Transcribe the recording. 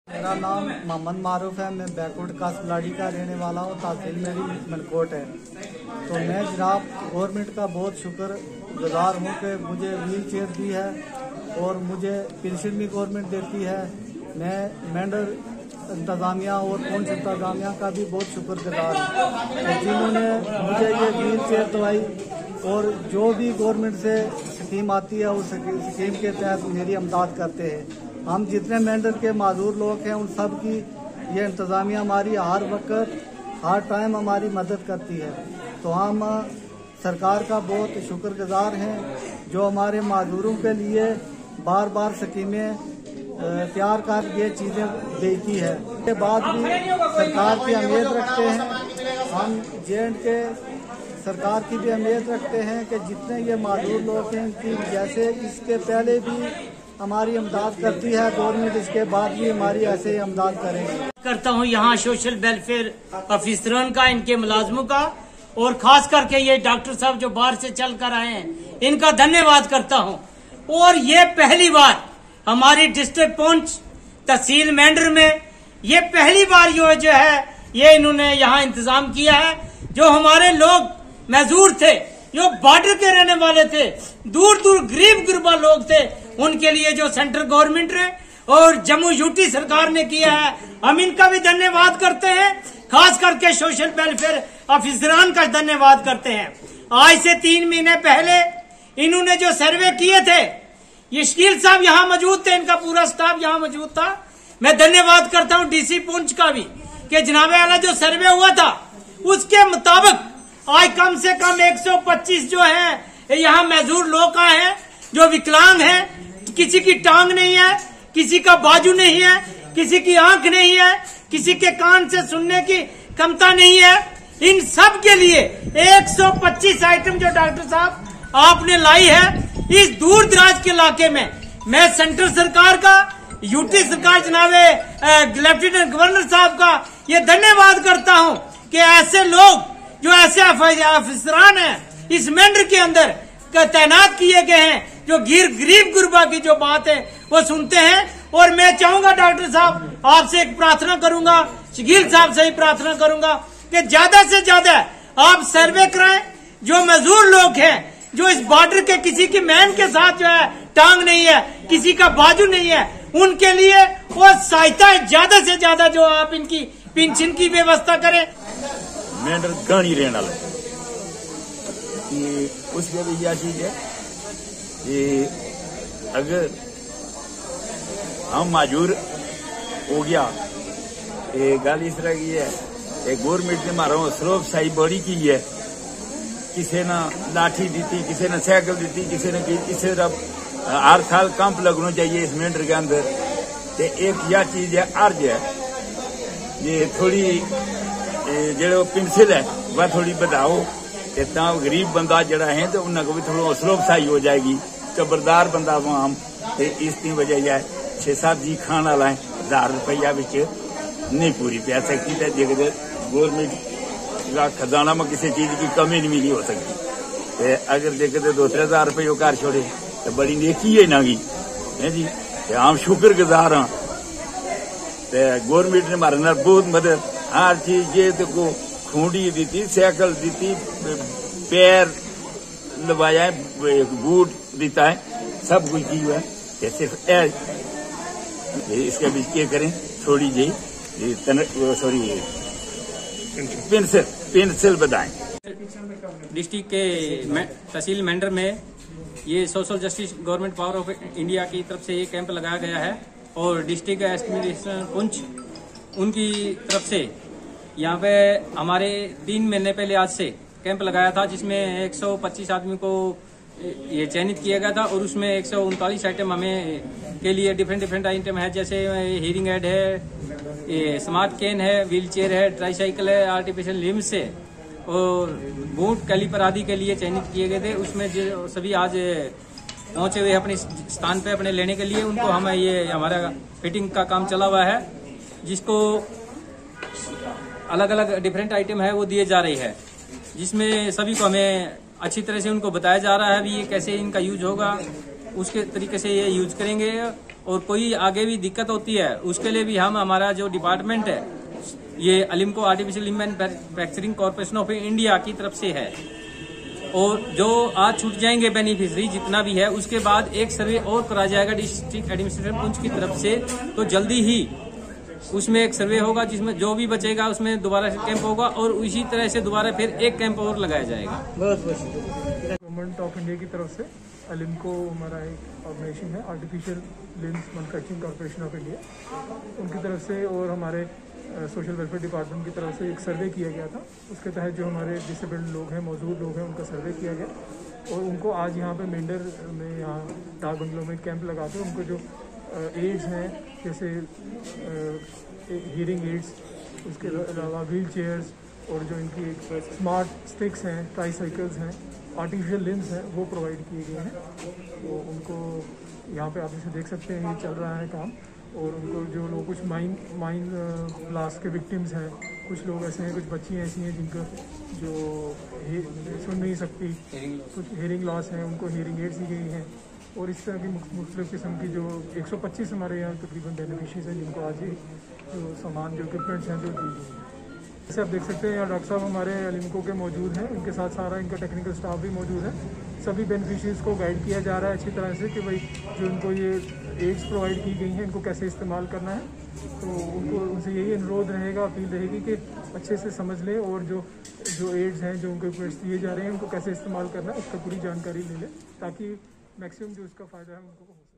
मेरा नाम मोहम्मद मारूफ है। मैं बैकवर्ड कास्ट बलाडी का रहने वाला हूँ। तहसील मेरी मनकोट है। तो मैं जनाब गवर्नमेंट का बहुत शुक्रगुजार हूँ कि मुझे व्हील चेयर दी है और मुझे पेंशन भी गवर्नमेंट देती है। मैं मेंढर इंतजामिया और पुंछ इंतजामिया का भी बहुत शुक्रगुजार हूँ जिन्होंने मुझे ये व्हील चेयर दवाई और जो भी गवर्नमेंट से स्कीम आती है उस स्कीम के तहत मेरी इमदाद करते हैं। हम जितने मेंढर के माजूर लोग हैं उन सब की ये इंतजामिया हमारी हर वक्त हर टाइम हमारी मदद करती है। तो हम सरकार का बहुत शुक्रगुजार हैं जो हमारे माजूरों के लिए बार बार स्कीमें तैयार कर ये चीज़ें देती है। उसके बाद भी सरकार की उम्मीद रखते हैं, हम J&K सरकार की भी उम्मीद रखते हैं कि जितने ये माजूर लोग हैं कि जैसे इसके पहले भी हमारी इमदाद करती है गवर्नमेंट, इसके बाद भी हमारी ऐसे ही इमदाद करेंगे। करता हूँ यहाँ सोशल वेलफेयर ऑफिसरान का, इनके मुलाजमों का और खास करके ये डॉक्टर साहब जो बाहर से चल कर आए हैं इनका धन्यवाद करता हूँ। और ये पहली बार हमारी डिस्ट्रिक्ट पुंछ तहसील मेंढर में ये पहली बार जो है ये इन्होंने यहाँ इंतजाम किया है। जो हमारे लोग मजदूर थे, जो बॉर्डर के रहने वाले थे, दूर दूर गरीब गुरबा लोग थे, उनके लिए जो सेंट्रल गवर्नमेंट ने और जम्मू यूटी सरकार ने किया है, हम इनका भी धन्यवाद करते हैं। खास करके सोशल वेलफेयर ऑफिसरान का धन्यवाद करते हैं। आज से 3 महीने पहले इन्होंने जो सर्वे किए थे, ये शकील साहब यहाँ मौजूद थे, इनका पूरा स्टाफ यहाँ मौजूद था। मैं धन्यवाद करता हूँ DC पुंछ का भी कि जनाबे वाला जो सर्वे हुआ था उसके मुताबिक आज कम से कम 125 जो है यहाँ मजदूर लोग का है जो विकलांग है। किसी की टांग नहीं है, किसी का बाजू नहीं है, किसी की आंख नहीं है, किसी के कान से सुनने की क्षमता नहीं है। इन सब के लिए 125 आइटम जो डॉक्टर साहब आपने लाई है इस दूर दराज के इलाके में, मैं सेंट्रल सरकार का, यूटी सरकार जनाबे लेफ्टिनेंट गवर्नर साहब का ये धन्यवाद करता हूँ कि ऐसे लोग जो ऐसे अफसरान हैं इस मेंढर के अंदर तैनात किए गए हैं जो गरीब गुरबा की जो बात है वो सुनते हैं। और मैं चाहूंगा डॉक्टर साहब आपसे एक प्रार्थना करूंगा, शकील साहब से ही प्रार्थना करूंगा कि ज्यादा से ज्यादा आप सर्वे कराएं। जो मजदूर लोग हैं जो इस बॉर्डर के किसी की मैन के साथ जो है टांग नहीं है, किसी का बाजू नहीं है, उनके लिए वो सहायता ज्यादा से ज्यादा जो आप इनकी पेंशन की व्यवस्था करें। मेंढर गानी रहने वाला उसमें भी यह चीज है कि अगर हम माजूर हो गया, ये गल इस तरह की है, गवर्नमेंट ने हमारा हौसला अफजाई बड़ी की है। किसी ने लाठी दी, किसी ने साइकिल दी, किसी ने किसी हर साल कैंप लगना चाहिए इस मेंढर के अंदर। ते एक यह चीज है अर्ज है ये थोड़ी जो पेंसिल है वह थोड़ी बढ़ाओ गरीब बंदा जड़ा है तो उन्होंने भी थोड़ा हौसला अफजाई हो जाएगी। जबरदार बंदा आम इसकी वजह यह 6-7 जी खाने वाला है 1000 रुपया बिच नहीं पूरी पै सकती। गवर्नमेंट का खजाना में किसी चीज की कमी नहीं हो सकती। अगर देखते 2-3 हजार रुपये घर छोड़े तो बड़ी नेकी है ना है जी। हम शुक्रगुजार हाँ गवर्नमेंट ने हमारे नाल बहुत मदद हर चीज ये तो को खूंडी दी, साइकिल दी, पैर लवाया, बूट देता है, सब कुछ की हुआ है। सिर्फ इसके बीच क्या करें थोड़ी जी सॉरी पेंसिल बताएं। डिस्ट्रिक्ट के तहसील मेंढर में ये social justice government power of India की तरफ से ये कैंप लगाया गया है और डिस्ट्रिक्ट एडमिनिस्ट्रेशन पुंछ उनकी तरफ से यहाँ पे हमारे 3 महीने पहले आज से कैंप लगाया था जिसमें 125 आदमी को ये चयनित किया गया था और उसमें 139 आइटम हमें के लिए डिफरेंट आइटम है, जैसे हीरिंग एड है, ये स्मार्ट कैन है, व्हील चेयर है, ट्राईसाइकिल है, आर्टिफिशियल लिम्स है और बूट कैलिपर आदि के लिए चयनित किए गए थे। उसमें जो सभी आज पहुंचे हुए अपने स्थान पे अपने लेने के लिए, उनको हम ये हमारा फिटिंग का काम चला हुआ है जिसको अलग अलग डिफरेंट आइटम है वो दिए जा रही है, जिसमें सभी को हमें अच्छी तरह से उनको बताया जा रहा है भी ये कैसे इनका यूज होगा उसके तरीके से ये यूज करेंगे। और कोई आगे भी दिक्कत होती है उसके लिए भी हम, हमारा जो डिपार्टमेंट है ये ALIMCO artificial manufacturing corporation of India की तरफ से है। और जो आज छूट जाएंगे बेनिफिशरी जितना भी है, उसके बाद एक सर्वे और करा जाएगा डिस्ट्रिक्ट एडमिनिस्ट्रेशन पुंछ की तरफ से। तो जल्दी ही उसमें एक सर्वे होगा जिसमें जो भी बचेगा उसमें दोबारा कैंप होगा और इसी तरह से दोबारा फिर एक कैंप और लगाया जाएगा। गवर्नमेंट ऑफ इंडिया की तरफ से अलिम्को हमारा एक ऑर्गेनाइजेशन है, artificial limbs manufacturing corporation of India, उनकी तरफ से और हमारे सोशल वेलफेयर डिपार्टमेंट की तरफ से एक सर्वे किया गया था। उसके तहत जो हमारे डिसेबल्ड लोग हैं, मौजूद लोग हैं, उनका सर्वे किया गया और उनको आज यहाँ पे मेंढर में, यहाँ डाक बंगलों में कैंप लगाते उनको जो एड्स हैं जैसे हियरिंग एड्स, उसके अलावा व्हील चेयर्स और जो इनकी एक स्मार्ट स्टिक्स हैं, ट्राईसाइकिल्स हैं, आर्टिफिशियल लिम्स हैं, वो प्रोवाइड किए गए हैं। तो उनको यहाँ पे आप इसे देख सकते हैं, ये चल रहा है काम। और उनको जो लोग कुछ माइन ब्लास्ट के विक्टिम्स हैं, कुछ लोग ऐसे हैं, कुछ बच्चियाँ ऐसी हैं जिनका जो सुन नहीं सकती, कुछ हियरिंग लॉस है, उनको हियरिंग एड्स दी गई हैं। और इस तरह की मुख्तलिफ किस्म की जो 125 हमारे यहाँ तकरीबन बेनिफिशरीज हैं जिनको आज ही जो सामान, जो इक्विपमेंट्स हैं, जो दी गई हैं। जैसे आप देख सकते हैं यहाँ डॉक्टर साहब हमारे अलिम्को के मौजूद हैं, उनके साथ सारा इनका टेक्निकल स्टाफ भी मौजूद है। सभी बेनिफिशरीज को गाइड किया जा रहा है अच्छी तरह से कि भाई जो इनको ये एड्स प्रोवाइड की गई हैं इनको कैसे इस्तेमाल करना है। तो उनसे यही अनुरोध रहेगा, अपील रहेगी कि अच्छे से समझ लें और जो एड्स हैं, जो उनको इक्विपमेंट्स दिए जा रहे हैं, उनको कैसे इस्तेमाल करना है उसका पूरी जानकारी ले लें ताकि मैक्सिमम जो इसका फ़ायदा है उनको हो।